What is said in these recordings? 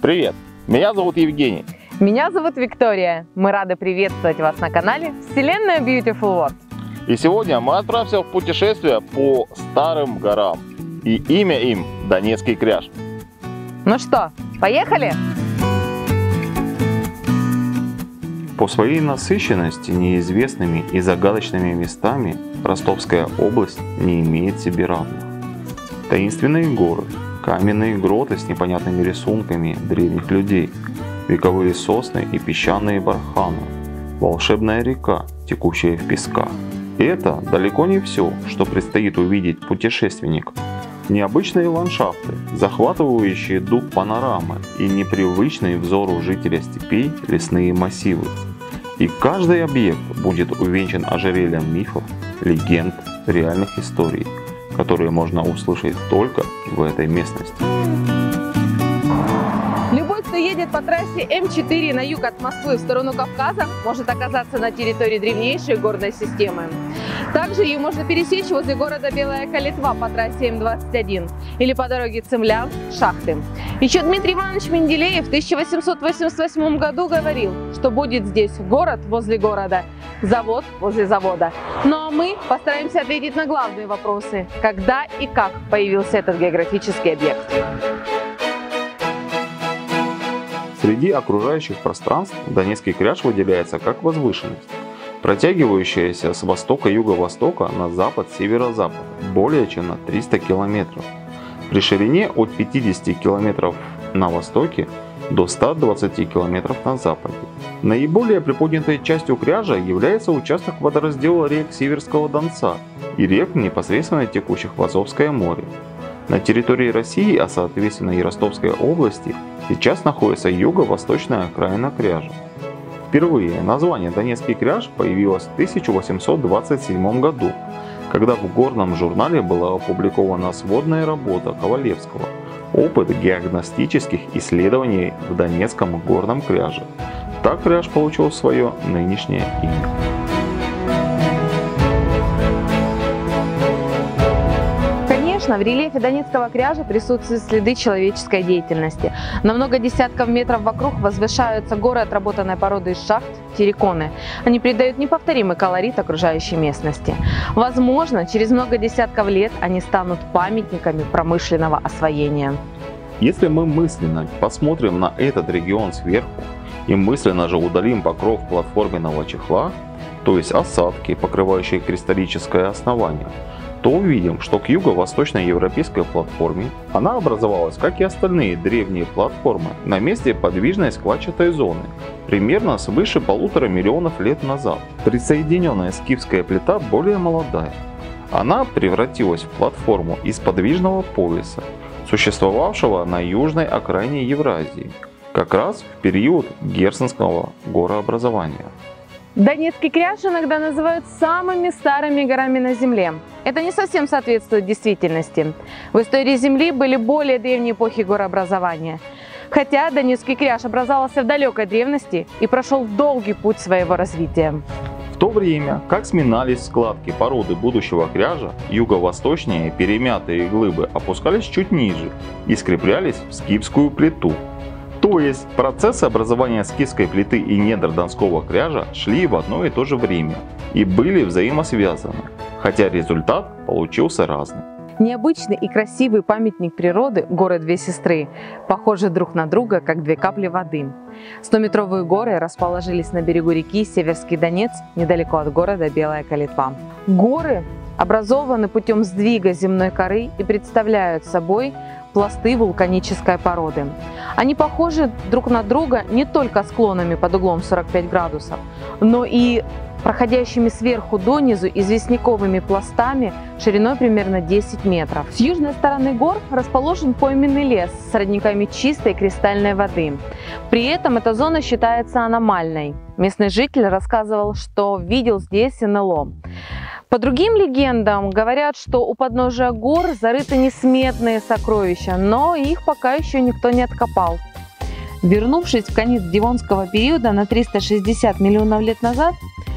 Привет, меня зовут Евгений. Меня зовут Виктория. Мы рады приветствовать вас на канале Вселенная Beautiful World. И сегодня мы отправимся в путешествие по старым горам. И имя им Донецкий кряж. Ну что, поехали? По своей насыщенности неизвестными и загадочными местами Ростовская область не имеет себе равных. Таинственные горы, каменные гроты с непонятными рисунками древних людей, вековые сосны и песчаные барханы, волшебная река, текущая в песках. И это далеко не все, что предстоит увидеть путешественнику. Необычные ландшафты, захватывающие дух панорамы и непривычные взору жителя степей лесные массивы. И каждый объект будет увенчан ожерельем мифов, легенд, реальных историй, которые можно услышать только в этой местности. Любой, кто едет по трассе М4 на юг от Москвы в сторону Кавказа, может оказаться на территории древнейшей горной системы. Также ее можно пересечь возле города Белая Калитва по трассе М21 или по дороге Цимлян-Шахты. Еще Дмитрий Иванович Менделеев в 1888 году говорил, что будет здесь город возле города, завод возле завода. Ну а мы постараемся ответить на главные вопросы: когда и как появился этот географический объект. Среди окружающих пространств Донецкий кряж выделяется как возвышенность, протягивающаяся с востока-юго-востока на запад-северо-запад более чем на 300 километров, при ширине от 50 километров на востоке до 120 километров на западе. Наиболее приподнятой частью кряжа является участок водораздела рек Северского Донца и рек, непосредственно текущих в Азовское море. На территории России, а соответственно и Ростовской области, сейчас находится юго-восточная окраина кряжа. Впервые название Донецкий кряж появилось в 1827 году, когда в горном журнале была опубликована сводная работа Ковалевского «Опыт геогностических исследований в Донецком горном кряже». Так кряж получил свое нынешнее имя. В рельефе Донецкого кряжа присутствуют следы человеческой деятельности. На много десятков метров вокруг возвышаются горы отработанной породы из шахт, терриконы. Они придают неповторимый колорит окружающей местности. Возможно, через много десятков лет они станут памятниками промышленного освоения. Если мы мысленно посмотрим на этот регион сверху и мысленно же удалим покров платформенного чехла, то есть осадки, покрывающие кристаллическое основание, то увидим, что к юго-восточной европейской платформе она образовалась, как и остальные древние платформы, на месте подвижной складчатой зоны, примерно свыше 1,5 миллиона лет назад. Присоединенная скифская плита более молодая. Она превратилась в платформу из подвижного пояса, существовавшего на южной окраине Евразии, как раз в период Герценского горообразования. Донецкий кряж иногда называют самыми старыми горами на Земле. Это не совсем соответствует действительности. В истории Земли были более древние эпохи горообразования. Хотя Донецкий кряж образовался в далекой древности и прошел долгий путь своего развития. В то время, как сминались складки породы будущего кряжа, юго-восточнее перемятые глыбы опускались чуть ниже и скреплялись в скифскую плиту. То есть процессы образования скифской плиты и недр Донского кряжа шли в одно и то же время и были взаимосвязаны, хотя результат получился разным. Необычный и красивый памятник природы, горы Две Сестры, похожи друг на друга, как две капли воды. 100-метровые горы расположились на берегу реки Северский Донец, недалеко от города Белая Калитва. Горы образованы путем сдвига земной коры и представляют собой пласты вулканической породы. Они похожи друг на друга не только склонами под углом 45 градусов, но и проходящими сверху донизу известняковыми пластами шириной примерно 10 метров. С южной стороны гор расположен пойменный лес с родниками чистой кристальной воды. При этом эта зона считается аномальной. Местный житель рассказывал, что видел здесь НЛО. По другим легендам говорят, что у подножия гор зарыты несметные сокровища, но их пока еще никто не откопал. Вернувшись в конец Девонского периода на 360 миллионов лет назад,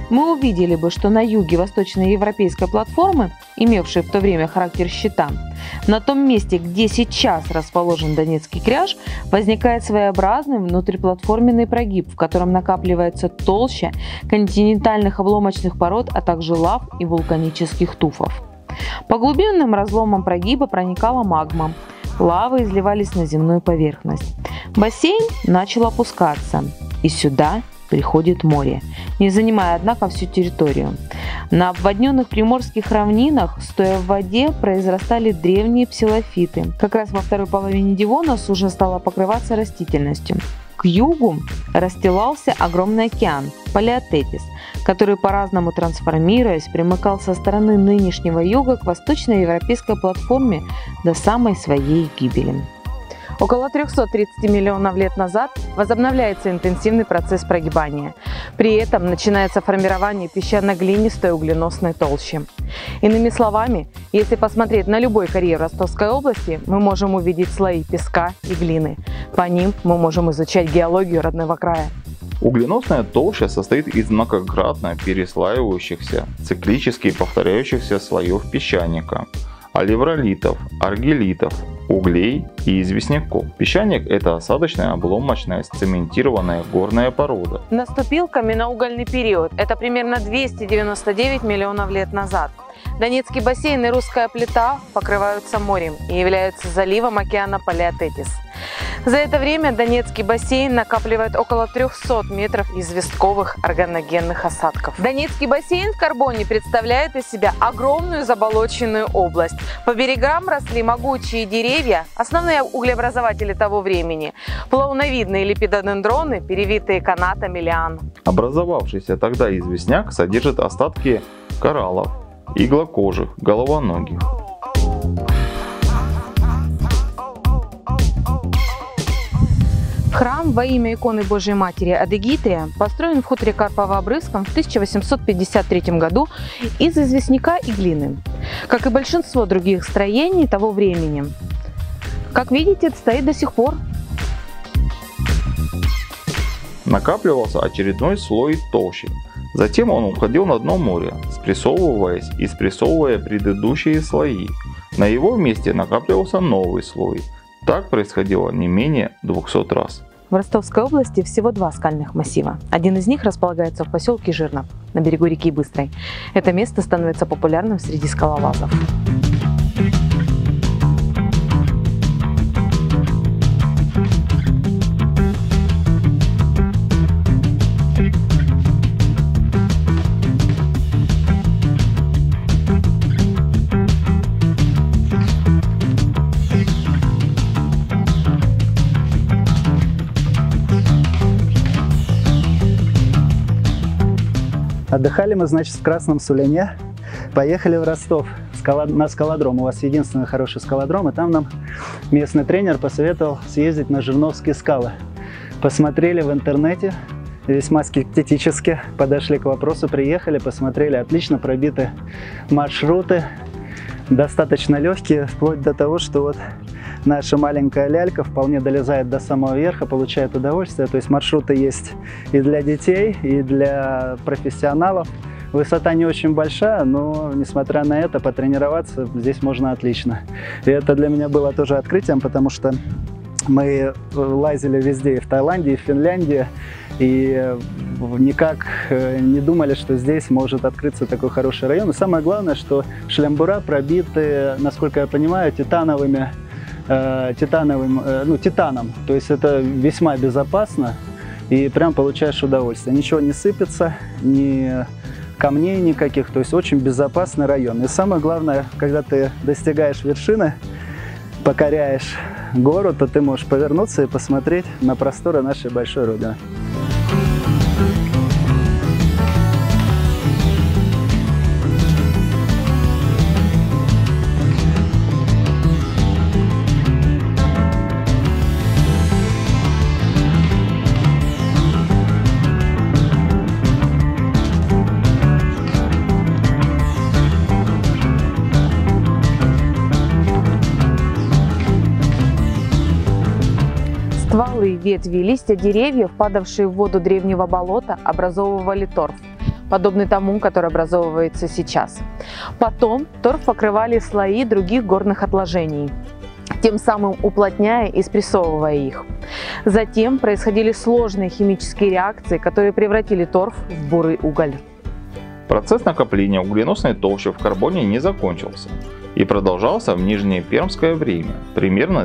мы увидели бы, что на юге восточноевропейской платформы, имевшей в то время характер щита, на том месте, где сейчас расположен Донецкий кряж, возникает своеобразный внутриплатформенный прогиб, в котором накапливается толща континентальных обломочных пород, а также лав и вулканических туфов. По глубинным разломам прогиба проникала магма. Лавы изливались на земную поверхность. Бассейн начал опускаться, и сюда приходит море, не занимая, однако, всю территорию. На обводненных приморских равнинах, стоя в воде, произрастали древние псилофиты. Как раз во второй половине Девона суша стала покрываться растительностью. К югу расстилался огромный океан – Палеотетис, который, по-разному трансформируясь, примыкал со стороны нынешнего юга к восточноевропейской платформе до самой своей гибели. Около 330 миллионов лет назад возобновляется интенсивный процесс прогибания. При этом начинается формирование песчано-глинистой угленосной толщи. Иными словами, если посмотреть на любой карьер Ростовской области, мы можем увидеть слои песка и глины. По ним мы можем изучать геологию родного края. Угленосная толща состоит из многократно переслаивающихся, циклически повторяющихся слоев песчаника, алевролитов, аргиллитов, углей и известняков. Песчаник – это осадочная, обломочная, сцементированная горная порода. Наступил каменноугольный период. Это примерно 299 миллионов лет назад. Донецкий бассейн и русская плита покрываются морем и являются заливом океана Палеотетис. За это время Донецкий бассейн накапливает около 300 метров известковых органогенных осадков. Донецкий бассейн в карбоне представляет из себя огромную заболоченную область. По берегам росли могучие деревья, основные углеобразователи того времени, плавновидные липидодендроны, перевитые канатами лиан. Образовавшийся тогда известняк содержит остатки кораллов, иглокожих, головоногих. Храм во имя иконы Божией Матери Адегитрия построен в хуторе Карпово-Обрывском в 1853 году из известняка и глины, как и большинство других строений того времени. Как видите, это стоит до сих пор. Накапливался очередной слой толщи. Затем он уходил на дно моря, спрессовываясь и спрессовывая предыдущие слои. На его месте накапливался новый слой. Так происходило не менее 200 раз. В Ростовской области всего два скальных массива. Один из них располагается в поселке Жирнов, на берегу реки Быстрой. Это место становится популярным среди скалолазов. Отдыхали мы, значит, в Красном Сулине, поехали в Ростов на скалодром. У вас единственный хороший скалодром, и там нам местный тренер посоветовал съездить на Жирновские скалы. Посмотрели в интернете, весьма скептически подошли к вопросу, приехали, посмотрели, отлично пробиты маршруты, достаточно легкие, вплоть до того, что вот наша маленькая лялька вполне долезает до самого верха, получает удовольствие. То есть маршруты есть и для детей, и для профессионалов. Высота не очень большая, но, несмотря на это, потренироваться здесь можно отлично. И это для меня было тоже открытием, потому что мы лазили везде, и в Таиланде, и в Финляндии, и никак не думали, что здесь может открыться такой хороший район. И самое главное, что шлембура пробиты, насколько я понимаю, титаном. То есть это весьма безопасно и прям получаешь удовольствие. Ничего не сыпется, ни камней никаких, то есть очень безопасный район. И самое главное, когда ты достигаешь вершины, покоряешь гору, то ты можешь повернуться и посмотреть на просторы нашей большой Родины. Стволы, ветви и листья деревьев, падавшие в воду древнего болота, образовывали торф. подобный тому, который образовывается сейчас. Потом торф покрывали слои других горных отложений, тем самым уплотняя и спрессовывая их. Затем происходили сложные химические реакции, которые превратили торф в бурый уголь. Процесс накопления угленосной толщи в карбоне не закончился и продолжался в нижнепермское время, примерно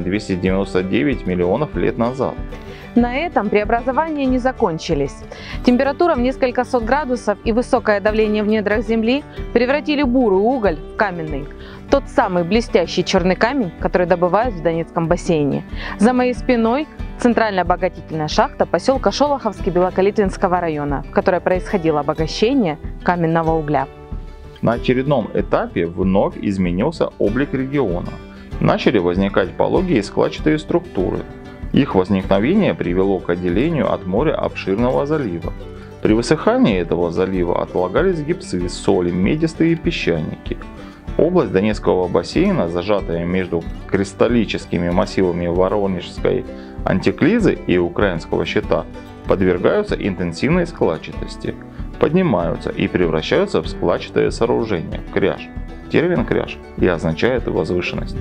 299 миллионов лет назад. На этом преобразования не закончились. Температура в несколько сот градусов и высокое давление в недрах Земли превратили бурый уголь в каменный. Тот самый блестящий черный камень, который добывают в Донецком бассейне. За моей спиной центральная обогатительная шахта поселка Шолоховский Белокалитвинского района, в которой происходило обогащение каменного угля. На очередном этапе вновь изменился облик региона. Начали возникать пологие и складчатые структуры. Их возникновение привело к отделению от моря обширного залива. При высыхании этого залива отлагались гипсы, соли, медистые песчаники. Область Донецкого бассейна, зажатая между кристаллическими массивами Воронежской антиклизы и Украинского щита, подвергаются интенсивной складчатости, поднимаются и превращаются в складчатое сооружение – кряж. Термин «кряж» и означает возвышенность.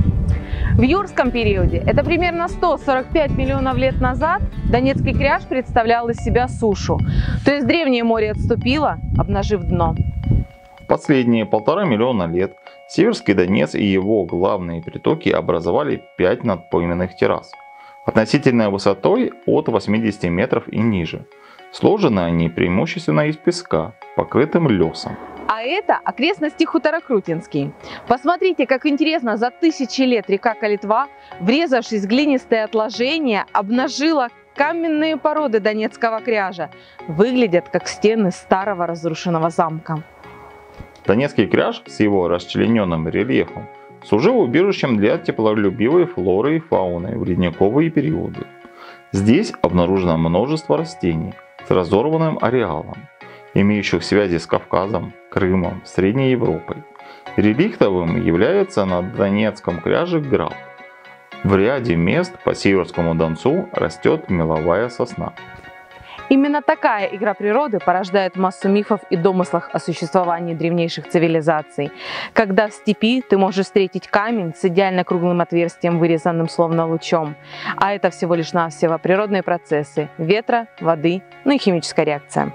В юрском периоде, это примерно 145 миллионов лет назад, Донецкий кряж представлял из себя сушу, то есть древнее море отступило, обнажив дно. В последние 1,5 миллиона лет Северский Донец и его главные притоки образовали 5 надпойменных террас, относительной высотой от 80 метров и ниже. Сложены они преимущественно из песка, покрытым лесом. А это окрестности хутора Крутинский. Посмотрите, как интересно, за тысячи лет река Калитва, врезавшись в глинистые отложения, обнажила каменные породы Донецкого кряжа. Выглядят как стены старого разрушенного замка. Донецкий кряж с его расчлененным рельефом служил убежищем для теплолюбивой флоры и фауны в ледниковые периоды. Здесь обнаружено множество растений с разорванным ареалом, имеющих связи с Кавказом, Крымом, Средней Европой. Реликтовым является на Донецком кряже граб. В ряде мест по Северскому Донцу растет меловая сосна. Именно такая игра природы порождает массу мифов и домыслов о существовании древнейших цивилизаций. Когда в степи ты можешь встретить камень с идеально круглым отверстием, вырезанным словно лучом. А это всего лишь навсего природные процессы ветра, воды, ну и химическая реакция.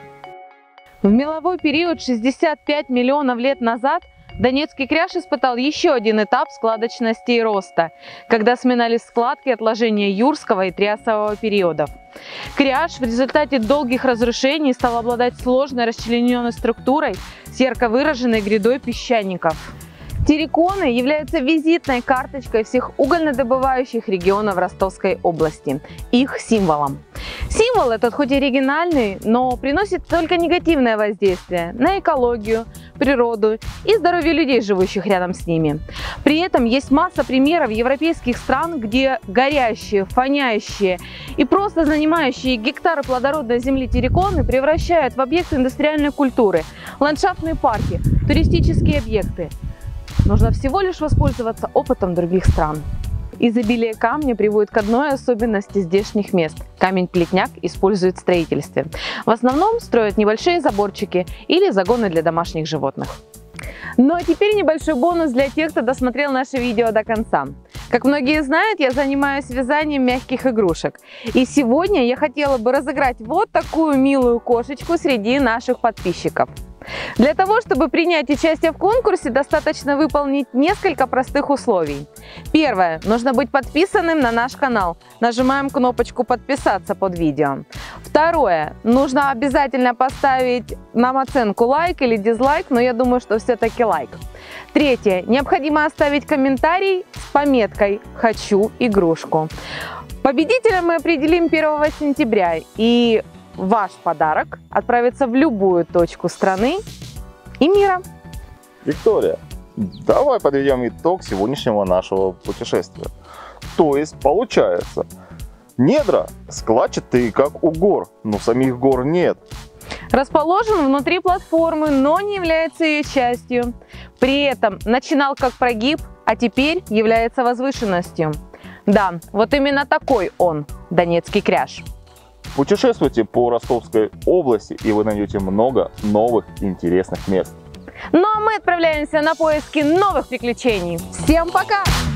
В меловой период 65 миллионов лет назад Донецкий кряж испытал еще один этап складочности и роста, когда сминались складки отложения юрского и триасового периодов. Кряж в результате долгих разрушений стал обладать сложной расчлененной структурой с ярко выраженной грядой песчаников. Терриконы являются визитной карточкой всех угольнодобывающих регионов Ростовской области, их символом. Символ этот хоть и оригинальный, но приносит только негативное воздействие на экологию, природу и здоровье людей, живущих рядом с ними. При этом есть масса примеров европейских стран, где горящие, фонящие и просто занимающие гектары плодородной земли терриконы превращают в объекты индустриальной культуры, ландшафтные парки, туристические объекты. Нужно всего лишь воспользоваться опытом других стран. Изобилие камня приводит к одной особенности здешних мест. Камень-плетняк используют в строительстве. В основном строят небольшие заборчики или загоны для домашних животных. Ну а теперь небольшой бонус для тех, кто досмотрел наше видео до конца. Как многие знают, я занимаюсь вязанием мягких игрушек. И сегодня я хотела бы разыграть вот такую милую кошечку среди наших подписчиков. Для того, чтобы принять участие в конкурсе, достаточно выполнить несколько простых условий. Первое. Нужно быть подписанным на наш канал. Нажимаем кнопочку «Подписаться» под видео. Второе. Нужно обязательно поставить нам оценку лайк или дизлайк, но я думаю, что все-таки лайк. Третье. Необходимо оставить комментарий с пометкой «Хочу игрушку». Победителя мы определим 1 сентября. И ваш подарок отправится в любую точку страны и мира. Виктория, давай подведем итог сегодняшнего нашего путешествия. То есть, получается, недра складчатые, как у гор, но самих гор нет. Расположен внутри платформы, но не является ее частью. При этом начинал как прогиб, а теперь является возвышенностью. Да, вот именно такой он, Донецкий кряж. Путешествуйте по Ростовской области, и вы найдете много новых интересных мест. Ну а мы отправляемся на поиски новых приключений. Всем пока!